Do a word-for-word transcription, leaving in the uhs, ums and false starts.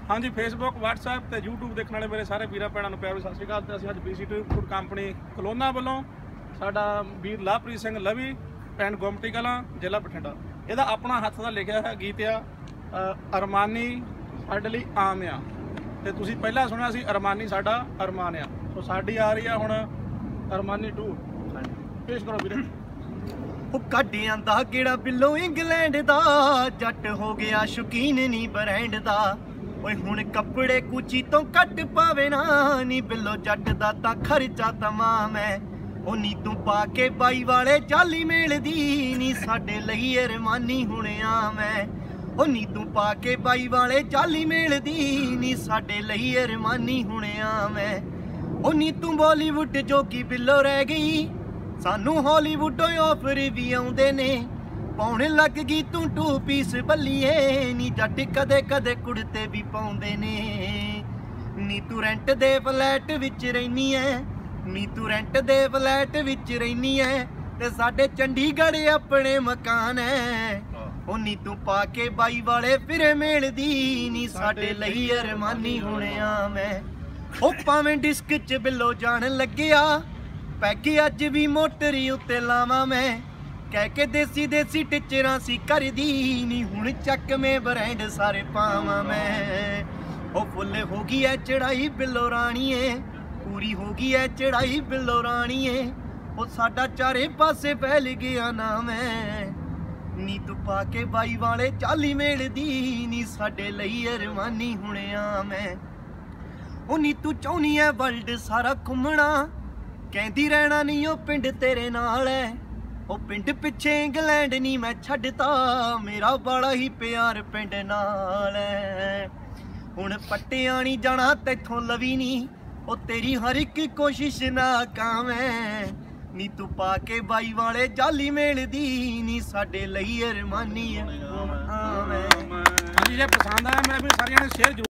हाँ जी Facebook WhatsApp ते यूट्यूब देखने वाले मेरे सारे वीर भैनों प्यार सत श्री अकाल। असीं अज बीसीटी फूड कंपनी कलोना वालों साडा वीर लवप्रीत सिंह लवी पिंड गुमटी कलां जिला बठिंडा इहदा अपना हत्थ दा लिखिया है गीत आ अरमानी साडे लई आम आ ते तुसीं पहला सुनिया सी अरमानी साडा अरमान आ। सो साडी आ रही है हुण अरमानी टू पेश करो वीरे। काडियां दा गेड़ा बिल्लो इंग्लैंड दा जट हो गया शौकीन नी ब्रांड दा ओए हुण कपड़े कुची तो घट पावे ना नी बिल्लो जट दा तां खर्चा तमाम है ओ नी तू पा के बाई वाले जाली मेल दी नी साडे लई अरमानी हुण आम है ओ नी तू पा के बाई वाले जाली मेल दी नी साडे लई अरमानी हुण आम है ओ नी तू बॉलीवुड जो की बिल्लो रह गई सानू हॉलीवुड ऑफर भी आउंदे ने पाउण लग गई तू टू पीस बल्लीए नी जट कदे कदे कुड़ते भी पाउंदे ने नी तू रेंट दे फ्लैट विच रहिनी है नी तू रेंट दे फ्लैट विच रहिनी है ते साडे चंडीगढ़ अपने मकान है ओ नी तू पा के बाई वाले फिर मेल दी नी साडे लई अरमानी हुण आम है ओ भावें डिस्क च बिल्लो जान लग्गिया पैगी अज भी मोटरी उत्ते लावां मैं कह के देसी देसी टिचरां सी कर दी नी हुण चक में ब्रांड सारे पावां मैं ओ फुल हो गई है चढ़ाई बिल्लो राणीए पूरी हो गई है चढ़ाई बिल्लो राणीए ओ साडा चारे पासे फैल गया नाम है नी तू पा के बाई वाले चाली मेल दी नी साडे लई अरमानी हुण आम है ओ नी तू चाहुनी है वर्ल्ड सारा घुमना कहती रहना नहीं ओ पिंड तेरे नाल है ओ पिंड पिछे इंग्लैंड नहीं मैं छड्डता मेरा बड़ा ही प्यार पिंड नाल है हुण पट्टियां नहीं जाना तैथों लवी नी ओ तेरी हर एक कोशिश नाकाम है नी तू पा के बाई वाले जाली मेल दी नी साडे लई अरमानी है। हाँ जी जे पसंद आया मेरे भी सारियां ने शेयर